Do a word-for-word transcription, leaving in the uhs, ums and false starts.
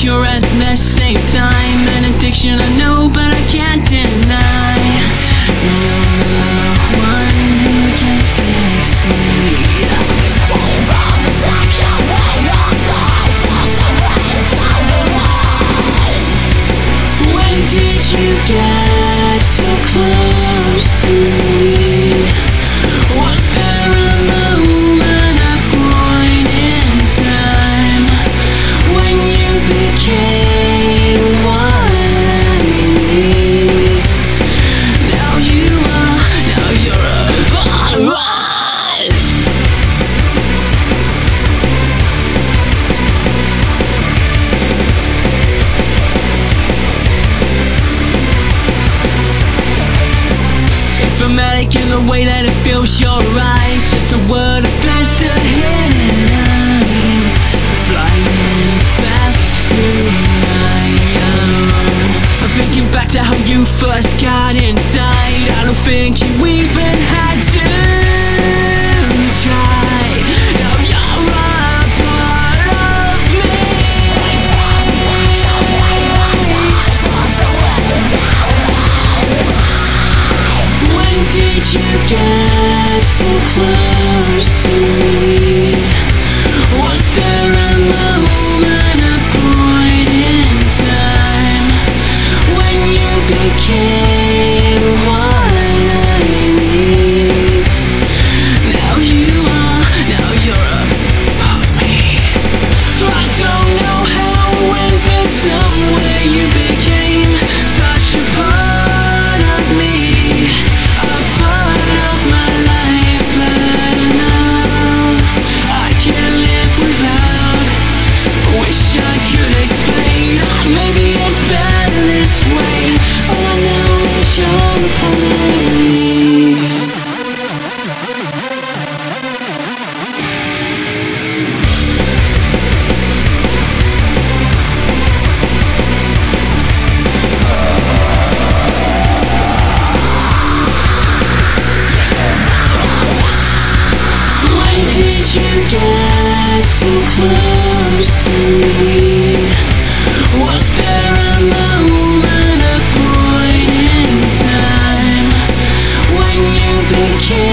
cure at the same time. An addiction I know, but I can't deny. You're the one who can fix me. From the second way of time to surrender the light. When did you get so close to me? Was there a moment, a point in time, when you became one I need? Now you are, now you're a virus. It's dramatic in the way that it fills your eyes. Just a word of best to hit it on. Flying fast through night. I'm thinking back to how you first got inside. I don't think you even had to try. Now you're a part of me. When did you get so close to me? Was there a moment, a point in time, when you became one I need? Now you are, now you're a part of me. I don't know how it went, but somewhere you became such a part of me, a part of my life that I know I can't live without. Wish I could explain, maybe it's better this way. All I know is you're a part of me. When did you get so close to me? Was there a moment, a point in time, when you became